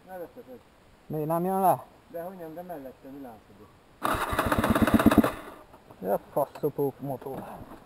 Ne veszeted. Mi nem jön le? Dehogy nem, de mellette mi látod. Ja, faszopó motor.